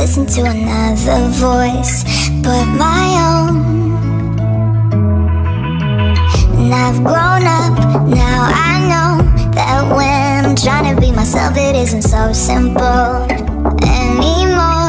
listen to another voice but my own. And I've grown up, now I know that when I'm trying to be myself, it isn't so simple anymore.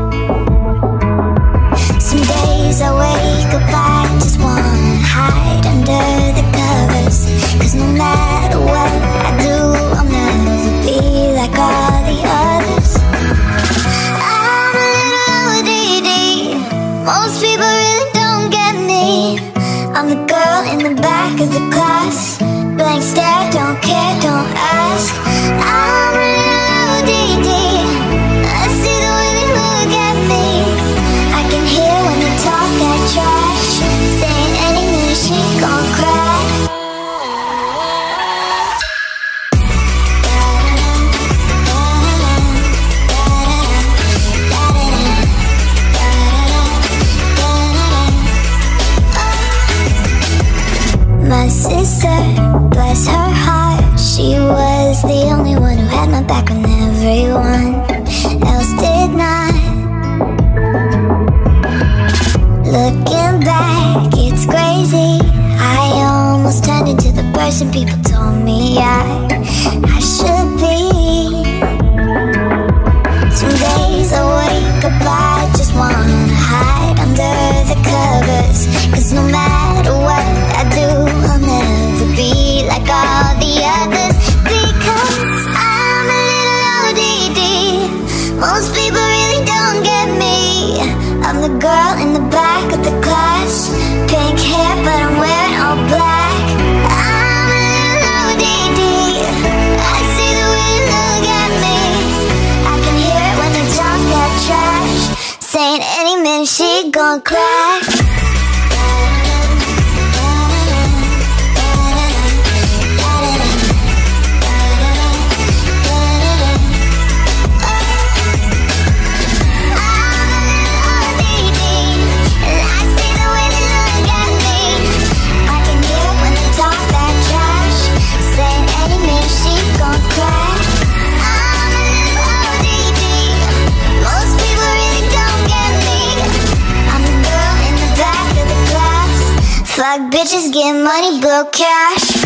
Some days I wake up, I just wanna hide under the covers, 'cause no matter what I do, I'll never be like all the others. I'm a little ODD, most people really don't get me. I'm the girl in the back of the class, blank stare, don't care, don't ask. I'm a little ODD, I see the way they look at me. I can hear when they talk that trash, saying any minute she gon' cry. My sister, bless her heart, she was the only one who had my back when everyone else did not. Looking back, it's crazy, I almost turned into the person people told me I should be. Some days I wake up, I just wanna hide under the covers, 'cause no matter what I do, I'll never be like all the others. Because I'm a little ODD, most people really don't get me. I'm the girl in the back of the class, pink hair but I'm wearing all black. I'm a little ODD, I see the way you look at me. I can hear it when they talk that trash, saying any minute she gon' crack. Fuck bitches, get money, blow cash.